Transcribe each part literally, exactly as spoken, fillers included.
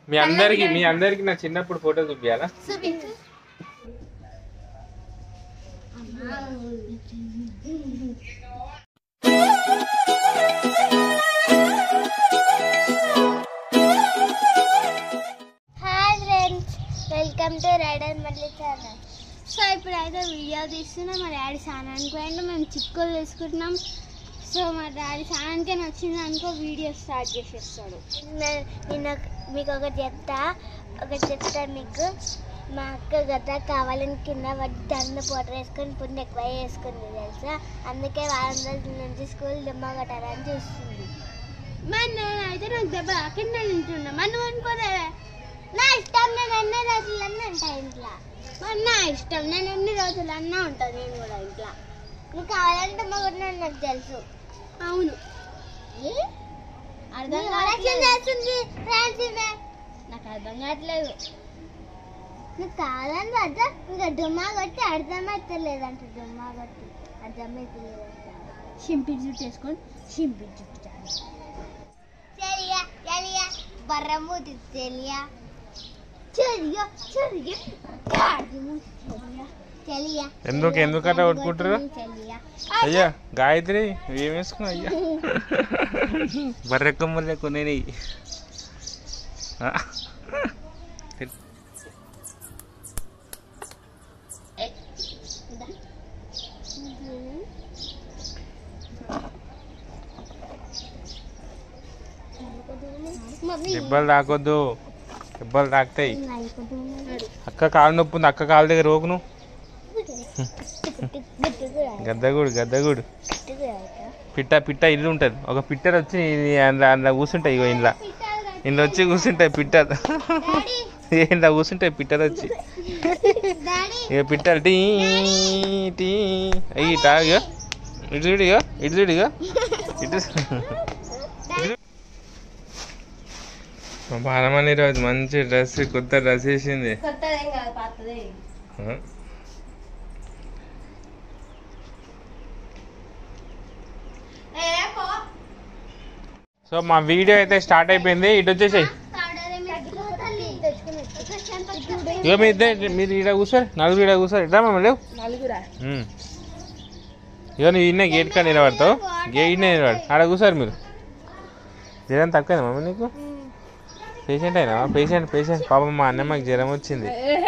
మీ అందరికి మీ అందరికి నా చిన్నప్పుడు ఫోటో చూపియాలా? Hi friends, welcome to Rider మళ్ళీ ఛానల్. సో ఇప్పుడు అయితే వీడియో తీస్తున్నాం. మా డాడీ స్నానానికి పోయిండు, మేము చిక్కులు తీసుకుంటున్నాం. సో మా డాడీ స్నానానికి వచ్చింది అనుకో వీడియో స్టార్ట్ చేసేస్తాడు. నేను మీకు ఒకటి చెప్తా ఒకటి చెప్తా మీకు. మా అక్క గత కావాలని కింద పడి దండ పౌడర్ వేసుకొని పుండు ఎక్కువ వేసుకుంది తెలుసా. అందుకే వారం రోజుల నుంచి స్కూల్ దుమ్మ కొట్టాలని చూస్తుంది. మరి నేనైతే నాకు దెబ్బ కింద తింటున్నా. మరి నువ్వు అనుకోలే నా ఇష్టం, నేను ఎన్ని రోజులన్నా ఉంటా ఇంట్లో. మరి నా ఇష్టం, నేను ఎన్ని రోజులన్నా ఉంటాను నేను కూడా ఇంట్లో. నీకు కావాలంటే మా కూడా నాకు తెలుసు. అవును, అర్థం చేస్తుంది నాకు అర్థం కావట్లేదు. నీకు కావాలని అర్థం ఇంకా డుమ్మా కొట్టి అర్థమవుతలేదంట. డుమ్మా కొట్టి అర్థమవుతలేదంట. సింపి జుట్టు వేసుకొని సింపి జుట్టు చలియా చలియా బర్రమూతి తెలియా చలియా చలియా చలియా. ఎందుకు ఎందుకట కొట్టుకుంటారు? అయ్యా గాయత్రి ఏం వేసుకున్నా? అయ్యా బర్రె కొమ్మలే కొనేది. దెబ్బలు తాకొద్దు, దెబ్బలు తాకుతాయి. అక్క కాలు నొప్పి ఉంది, అక్క కాలు దగ్గర రోకును. గద్దగుడు గద్దగుడు పిట్ట పిట్ట ఇల్లు ఉంటుంది. ఒక పిట్టలు వచ్చి అందులో అందులో కూర్చుంటాయి. ఇగో ఇంట్లో ఇంట్లో వచ్చి కూర్చుంటాయి పిట్టలు. ఇంట్లో కూర్చుంటాయి పిట్టలు వచ్చి. ఇక పిట్టలు టీ టీ అయ్యి తాగా ఇటు చూడిగా ఇటు చూడిగా ఇటు. బాలమని రోజు మంచి డ్రెస్, కొత్త డ్రెస్ వేసింది. సో మా వీడియో అయితే స్టార్ట్ అయిపోయింది. ఇటు వచ్చేసాయి. ఇక మీ ఇద్దరు మీరు ఇక్కడ కూర్చోరు, నలుగురు ఇక్కడ కూర్చోరు. ఇట్లా మమ్మల్ని లేవు. ఇక నువ్వు ఇన్నే గేట్ కాడ నిలబడతావు. గేట్ ఇన్నే నిలబడు, ఆడ కూర్చోరు మీరు. జ్వరం తక్కువైందా మమ్మీ నీకు? పేషెంట్ అయినా? పేషెంట్ పేషెంట్ పాపం మా అన్నమ్మకి జ్వరం వచ్చింది.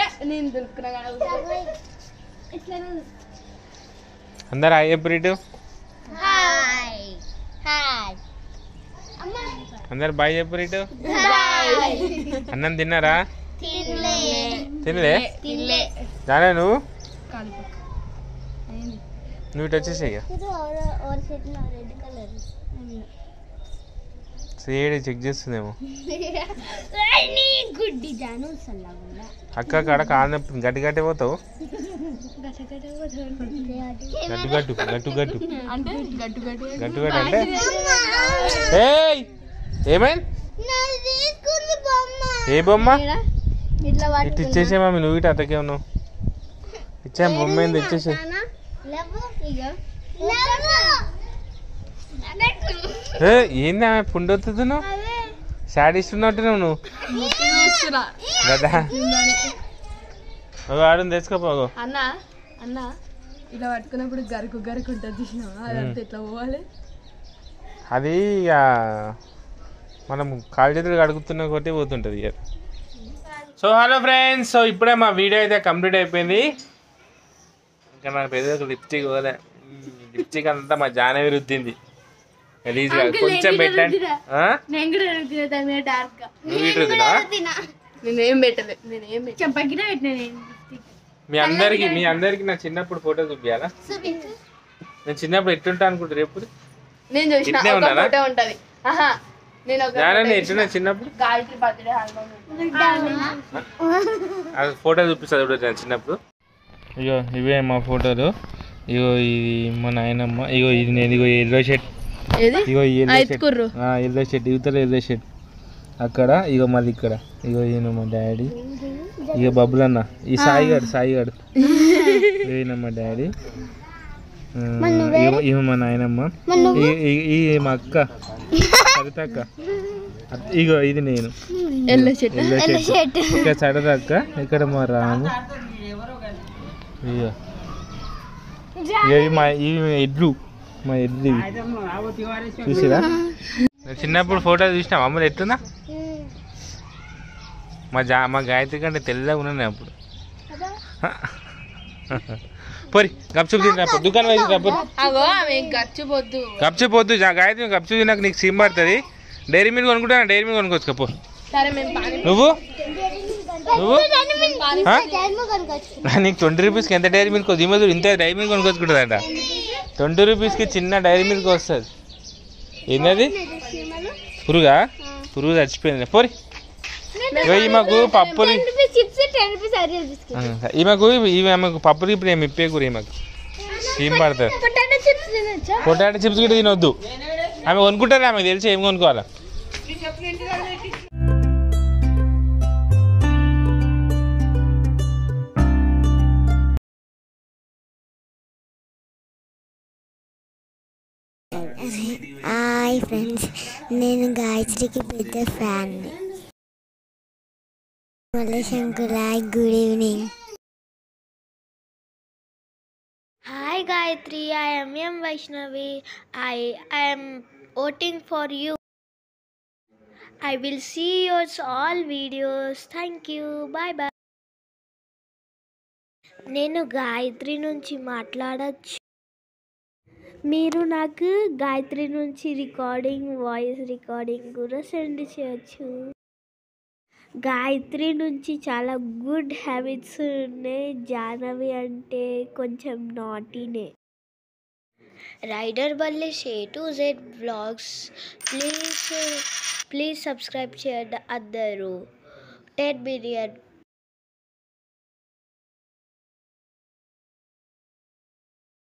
అందరు హాయ్ చెప్పు ఇటు. అందరు బాయ్ చెప్పు ఇటు. అన్నం తిన్నారా? తినలే జానే నువ్వు నువ్వు ఇటు వచ్చేసాయి. సేడి చెక్ చేస్తుందేమో అక్క కాడ కాలు నొప్పి. గట్టి గట్టి పోతావు. గట్టు గట్టు గట్టు గట్టు గట్టు గట్టు అంటే ఏయ్ ఏమైంది? ఏ బొమ్మ? ఇటు ఇచ్చేసే మమ్మీ, నువ్వు ఇటు అతకే ఉన్నావు. ఇచ్చా బొమ్మ ఏంది ఇచ్చేసే. ఏంది ఆమె పుండొత్తు నువ్వు శాడిస్తున్నావు నువ్వు కదా. ఆడు తెచ్చుకోపోగో అన్న అన్న ఇలా పట్టుకున్నప్పుడు గరుకు గరుకు ఉంటుంది చూసినావా? అదంతా ఎట్లా పోవాలి? అది ఇక మనం కాలు చేతులు కడుగుతున్న కొట్టి పోతుంటుంది. సో హలో ఫ్రెండ్స్, సో ఇప్పుడే మా వీడియో అయితే కంప్లీట్ అయిపోయింది. ఇంకా నాకు పెద్ద లిప్స్టిక్ పోలే. లిప్స్టిక్ అంతా మా జానవి రుద్దింది. గలీజ్గా కొంచెం పెట్టండి. నువ్వు ఇటు రుద్దినా? నేనేం పెట్టలే, నేనేం చెప్పగినా పెట్టినా. మీ అందరికి మీ అందరికి నా చిన్నప్పుడు ఫోటో చూపియాలా? నేను చిన్నప్పుడు ఎట్టుంటా అనుకుంటారు ఎప్పుడు? నేను చూసిన ఒక ఫోటో ఉంటది. ఆహా నేను ఒక జానవి ఎట్లున్నా చిన్నప్పుడు? గాయత్రి బర్త్డే ఆల్బమ్ అది ఫోటో చూపిస్తుంది ఇప్పుడు నేను చిన్నప్పుడు. ఇగో ఇవే మా ఫోటోలు. ఇగో ఇది మా నాయనమ్మ. ఇగో ఇది నేను. ఇగో ఎల్లో షర్ట్. ఇగో ఎల్లో షర్ట్ ఎల్లో షర్ట్ ఇవతల ఎల్లో షర్ట్ అక్కడ. ఇగో మళ్ళీ ఇక్కడ. ఇగో ఈయన మా డాడీ. ఇగో బబ్బులన్న. ఈ సాయిగాడు సాయిగాడు ఈయన మా డాడీ. ఇవి మా నాయనమ్మ, ఈ మా అక్క సరిత అక్క, ఇగో ఇది నేను ఎల్లో షర్ట్, ఇక్కడ సరిత అక్క, ఇక్కడ మా రాము, ఇగో ఇవి మా ఇవి ఎడ్లు, మా ఎడ్లు ఇవి చూసిరా. చిన్నప్పుడు ఫోటో చూసినావా అమ్మలు ఎట్లున్నా? మా జా మా గాయత్రి కంటే తెల్లగా ఉన్నాను అప్పుడు. పోరి గప్చుప్ తిన్నా దుకాణం వేసి గప్చుపోద్దు గప్చుపోద్దు గాయత్రి గప్చు తిన్నాక నీకు సిమ్ పడుతుంది. డైరీ మిల్క్ కొనుక్కుంటా, డైరీ మిల్క్ కొనుక్కోవచ్చు పో. నువ్వు నువ్వు నీకు ట్వంటీ రూపీస్కి ఎంత డైరీ మిల్క్ ఈ మధ్య ఇంత డైరీ మిల్క్ కొనుక్కొచ్చుకుంటుందంట. ట్వంటీ రూపీస్కి చిన్న డైరీ మిల్క్ వస్తుంది. ఏంటది పురుగా? పురుగు చచ్చిపోయింది. పోరి ఈమెకు పప్పులు, ఈమెకు ఈమెకు పప్పులు ఇప్పుడు ఏమి ఇప్పే కూర ఈమెకు ఏం పడుతుంది. పొటాటో చిప్స్ కూడా తినొద్దు. ఆమె కొనుక్కుంటారా? ఆమెకు తెలిసి ఏం కొనుక్కోవాలా. హాయ్ ఫ్రెండ్స్, నేను గాయత్రికి పెద్ద fan. Mallesh uncle hi, good evening. Hi Gayatri, I am M Vaishnavi. I am voting for you. I will see your all videos. Thank you. Bye bye. నేను గాయత్రి నుంచి మాట్లాడచ్చు. మీరు నాకు గాయత్రి నుంచి రికార్డింగ్, వాయిస్ రికార్డింగ్ కూడా సెండ్ చేయొచ్చు. గాయత్రి నుంచి చాలా గుడ్ హ్యాబిట్స్ ఉన్నాయి. జాహ్నవి అంటే కొంచెం నాటీనే. Rider Mallesh A to Z vlogs please please subscribe చేయండి అందరూ. Ten million